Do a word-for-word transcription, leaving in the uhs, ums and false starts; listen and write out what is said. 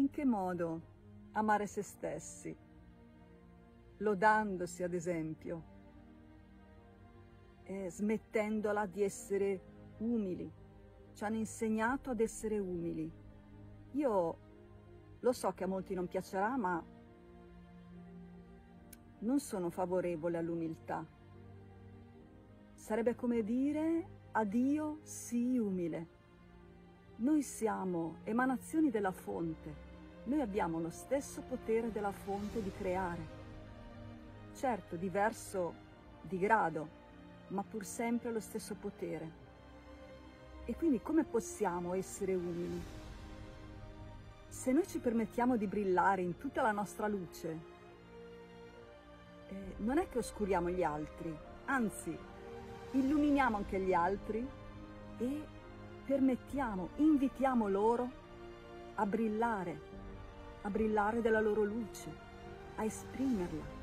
In che modo amare se stessi? Lodandosi, ad esempio, e smettendola di essere umili. Ci hanno insegnato ad essere umili. Io lo so che a molti non piacerà, ma non sono favorevole all'umiltà. Sarebbe come dire a Dio sii umile. Noi siamo emanazioni della fonte. Noi abbiamo lo stesso potere della fonte di creare. Certo, diverso di grado, ma pur sempre lo stesso potere. E quindi come possiamo essere umili? Se noi ci permettiamo di brillare in tutta la nostra luce, eh, non è che oscuriamo gli altri, anzi, illuminiamo anche gli altri e permettiamo, invitiamo loro a brillare, a brillare della loro luce, a esprimerla.